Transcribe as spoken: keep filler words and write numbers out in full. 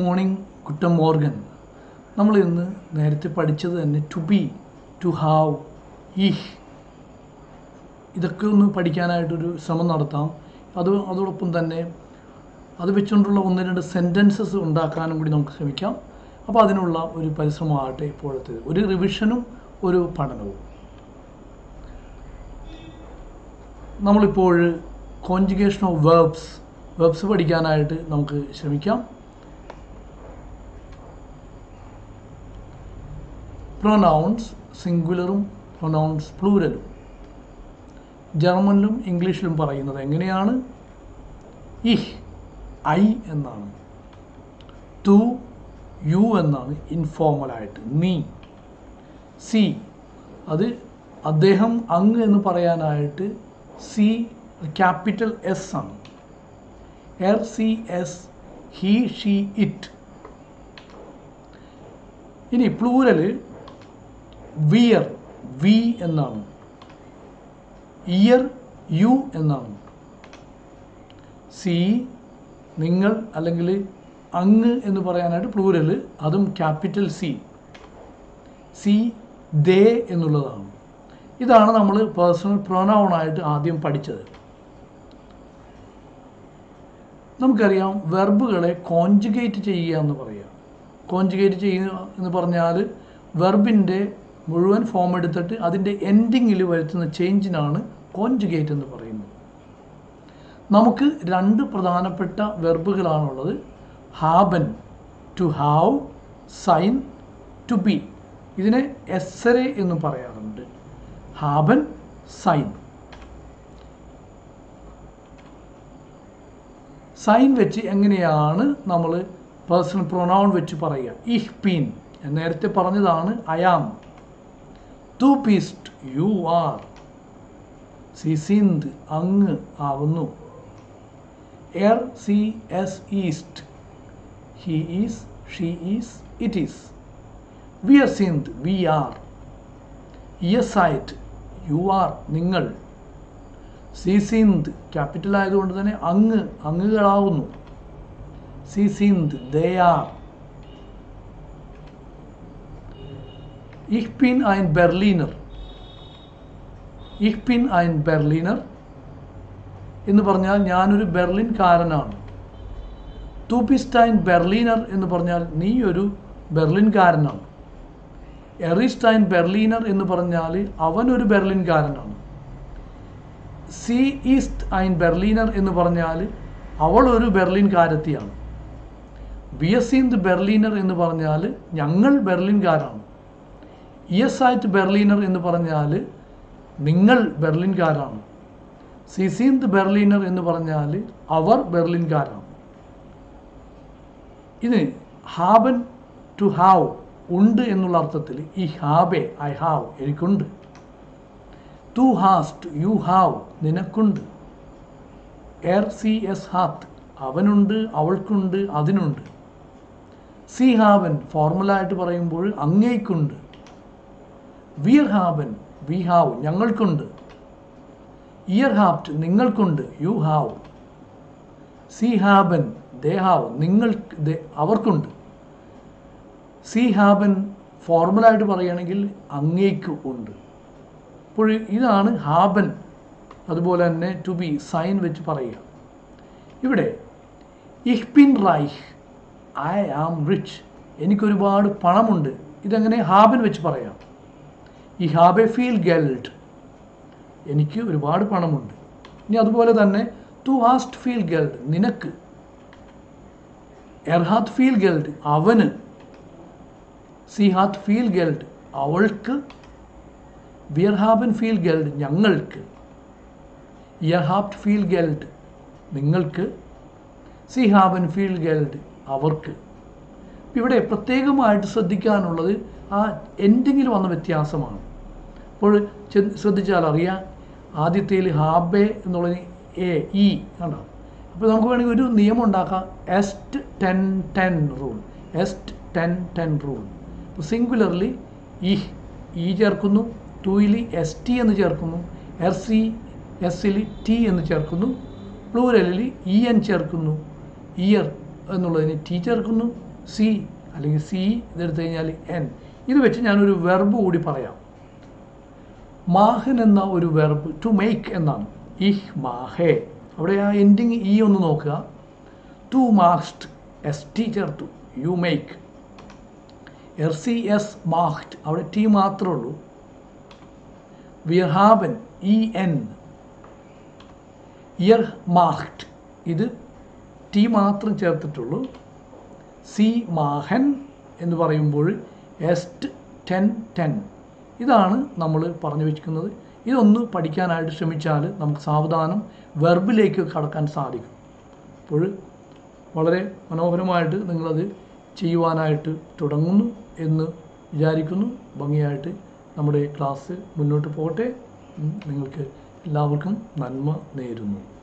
Morning good Morgan. നമ്മൾ ഇന്ന് നേരത്തെ പഠിച്ചത് തന്നെ ടു ബി, ടു ഹാവ്, ഇഹ്, ഇതൊക്കെ ഒന്ന് പഠിക്കാനായിട്ടൊരു ശ്രമം നടത്താം. അത് അതോടൊപ്പം തന്നെ അത് വെച്ചുകൊണ്ടുള്ള ഒന്ന് രണ്ട് സെൻറ്റൻസസ് ഉണ്ടാക്കാനും കൂടി നമുക്ക് ശ്രമിക്കാം. അപ്പോൾ അതിനുള്ള ഒരു പരിശ്രമമാകട്ടെ ഇപ്പോഴത്തെ ഒരു റിവിഷനും ഒരു പഠനവും. നമ്മളിപ്പോൾ കോൺജുഗേഷൻ ഓഫ് വേർബ്സ് വേർബ്സ് പഠിക്കാനായിട്ട് നമുക്ക് ശ്രമിക്കാം. പ്രൊനൗൺസ് സിംഗുലറും പ്രൊനൗൺസ് പ്ലൂരലും ജർമ്മനിലും ഇംഗ്ലീഷിലും പറയുന്നത് എങ്ങനെയാണ്? ഇഹ്, ഐ എന്നാണ്. ടു, യു എന്നാണ് ഇൻഫോർമലായിട്ട്. നീ, സി, അത് അദ്ദേഹം, അങ്ങ് എന്ന് പറയാനായിട്ട് സി ക്യാപിറ്റൽ എസ് ആണ്. എർ സി എസ്, ഹി, ഷീ, ഇറ്റ്. ഇനി പ്ലൂരൽ വിയർ, വി എന്നാണ്. ഇയർ, യു എന്നാണ്. സി, നിങ്ങൾ അല്ലെങ്കിൽ അങ്ങ് എന്ന് പറയാനായിട്ട് പ്ലൂരൽ, അതും ക്യാപിറ്റൽ സി. സി, ദേ എന്നുള്ളതാണ്. ഇതാണ് നമ്മൾ പേഴ്സണൽ പ്രൊനൗണായിട്ട് ആദ്യം പഠിച്ചത്. നമുക്കറിയാം വെർബുകളെ കോൺജുഗേറ്റ് ചെയ്യുക എന്ന് പറയാം. കോൺജുഗേറ്റ് ചെയ്യുക എന്ന് പറഞ്ഞാൽ വെർബിൻ്റെ മുഴുവൻ ഫോം എടുത്തിട്ട് അതിൻ്റെ എൻഡിങ്ങിൽ വരുത്തുന്ന ചേഞ്ചിനാണ് കോൺജുഗേറ്റ് എന്ന് പറയുന്നത്. നമുക്ക് രണ്ട് പ്രധാനപ്പെട്ട വെർബുകളാണുള്ളത്. ഹാബൻ, ടു ഹാവ്, സൈൻ, ടു ബി. ഇതിനെ എസ്സരെ എന്ന് പറയാറുണ്ട്. ഹാബൻ, സൈൻ. സൈൻ വെച്ച് എങ്ങനെയാണ് നമ്മൾ പേഴ്സണൽ പ്രൊനൗൺ വെച്ച് പറയുക? ഇഹ് ബീൻ, നേരത്തെ പറഞ്ഞതാണ് ഐ ആം. തു ബീസ്റ്റ്, യു ആർ. സി സിന്ത്, അങ്ങ് ആവുന്നു. എർ സി എസ്, ഈസ്റ്റ്. He is, she is, it is. We are സിന്ത്, വി ആർ. യെസ് ആയിട്ട്, യു ആർ, നിങ്ങൾ. സി സിന്ത്, ക്യാപിറ്റൽ ആയതുകൊണ്ട് തന്നെ അങ്ങ്, അങ്ങുകളാവുന്നു. സി സിന്ത്, they are. Ich bin ein Berliner. Ich bin ein Berliner എന്ന് പറഞ്ഞാൽ ഞാനൊരു ബെർലിൻകാരനാണ്. Du bist ein Berliner എന്ന് പറഞ്ഞാൽ നീ ഒരു ബെർലിൻകാരനാണ്. Er ist ein Berliner എന്ന് പറഞ്ഞാൽ അവൻ ഒരു ബെർലിൻകാരനാണ്. Sie ist ein Berliner എന്ന് പറഞ്ഞാൽ അവൾ ഒരു ബെർലിൻകാരത്തിയാണ്. Wir sind Berliner എന്ന് പറഞ്ഞാൽ ഞങ്ങൾ ബെർലിൻകാരാണ്. യെസ് ആയിട്ട് ബെർലിനർ എന്ന് പറഞ്ഞാൽ നിങ്ങൾ ബെർലിൻകാരാണ്. സി സീന്ത് ബെർലിനർ എന്ന് പറഞ്ഞാൽ അവർ ബെർലിൻകാരാണ്. ഇത് ഹാബൻ, ടു ഹാവ്, ഉണ്ട് എന്നുള്ള അർത്ഥത്തിൽ ഈ ഹാബെ, ഐ ഹാവ്, എനിക്കുണ്ട്. ടു ഹാസ്റ്റ്, യു ഹാവ്, നിനക്കുണ്ട്. എർ സി എസ് ഹാത്ത്, അവനുണ്ട്, അവൾക്കുണ്ട്, അതിനുണ്ട്. സി ഹാബൻ, ഫോർമുലായിട്ട് പറയുമ്പോൾ അങ്ങേക്കുണ്ട്. വിയർ ഹാബൻ, വി ഹാവ്, ഞങ്ങൾക്കുണ്ട്. ഇയർ ഹാബ്റ്റ്, നിങ്ങൾക്കുണ്ട്, യു ഹാവ്. സി ഹാബൻ, ദേ ഹാവ്, നിങ്ങൾ, അവർക്കുണ്ട്. സി ഹാബൻ ഫോർമുലായിട്ട് പറയുകയാണെങ്കിൽ അങ്ങേക്ക് ഉണ്ട്. അപ്പോൾ ഇതാണ് ഹാബൻ. അതുപോലെ തന്നെ ടു ബി, സൈൻ വെച്ച് പറയുക. ഇവിടെ ഇഹ് ബിൻ റൈഹ്, ഐ ആം റിച്ച്, എനിക്കൊരുപാട് പണമുണ്ട്. ഇതെങ്ങനെ ഹാബൻ വെച്ച് പറയാം? ഈ ഹാബെ ഫീൽ ഗെൽഡ്, എനിക്ക് ഒരുപാട് പണമുണ്ട്. ഇനി അതുപോലെ തന്നെ ടു ഹാസ്റ്റ് ഫീൽ ഗെൽഡ്, നിനക്ക്. എർ ഹാത്ത് ഫീൽ ഗെൽഡ്, അവന്. സി ഹാത്ത് ഫീൽ ഗെൽഡ്, അവൾക്ക്. വിയർ ഹാബൻ ഫീൽ ഗെൽഡ്, ഞങ്ങൾക്ക്. ഇയർ ഹാബ്റ്റ് ഫീൽ ഗെൽഡ്, നിങ്ങൾക്ക്. സി ഹാബൻ ഫീൽ ഗെൽഡ്, അവർക്ക്. ഇവിടെ പ്രത്യേകമായിട്ട് ശ്രദ്ധിക്കാനുള്ളത് ആ എൻഡിങ്ങിൽ വന്ന വ്യത്യാസമാണ്. അപ്പോൾ ശ്രദ്ധിച്ചാൽ അറിയാം, ആദ്യത്തേൽ ഹാബെ എന്നുള്ളത് എ, ഇ കണ്ടോ. അപ്പോൾ നമുക്ക് വേണമെങ്കിൽ ഒരു നിയമം ഉണ്ടാക്കാം. എസ്റ്റ് ടെൻ ടെൻ റൂൾ. എസ്റ്റ് ടെൻ ടെൻ റൂൾ. ഇപ്പോൾ സിംഗുലർലി ഇഹ്, ഇ ചേർക്കുന്നു. ടൂയിൽ എസ് ടി എന്ന് ചേർക്കുന്നു. എർ സി എസ്സിൽ ടി എന്ന് ചേർക്കുന്നു. പ്ലൂരലിൽ ഇ എൻ ചേർക്കുന്നു. ഇയർ എന്നുള്ളതിന് ടി ചേർക്കുന്നു. സി അല്ലെങ്കിൽ സി ഇതെടുത്തു കഴിഞ്ഞാൽ എൻ. ഇത് വെച്ച് ഞാനൊരു വെർബ് കൂടി പറയാം. മാഹൻ എന്ന ഒരു വെർബ് ടു മേക്ക് എന്നാണ്. ഇഹ് മാഹേ. അവിടെ ആ എൻഡിങ് ഇ ഒന്ന് നോക്കുക. ടു മാസ്റ്റ് എസ് ടി ചേർത്തു. You make. എർ സി എസ് മാഹ്റ്റ്. അവിടെ ടി മാത്രമേ ഉള്ളൂ. വിർ ഹാബൻ ഇ എൻ. ഇയർ മാഹ്റ്റ്. ഇത് ടി മാത്രം ചേർത്തിട്ടുള്ളൂ. സി മാഹൻ എന്ന് പറയുമ്പോൾ എസ്റ്റ് ടെൻ ടെൻ. ഇതാണ് നമ്മൾ പറഞ്ഞു വെച്ചിരിക്കുന്നത്. ഇതൊന്ന് പഠിക്കാനായിട്ട് ശ്രമിച്ചാൽ നമുക്ക് സാവധാനം വെർബിലേക്ക് കടക്കാൻ സാധിക്കും. അപ്പോൾ വളരെ മനോഹരമായിട്ട് നിങ്ങളത് ചെയ്യുവാനായിട്ട് തുടങ്ങുന്നു എന്ന് വിചാരിക്കുന്നു. ഭംഗിയായിട്ട് നമ്മുടെ ക്ലാസ് മുന്നോട്ട് പോകട്ടെ. നിങ്ങൾക്ക് എല്ലാവർക്കും നന്മ നേരുന്നു.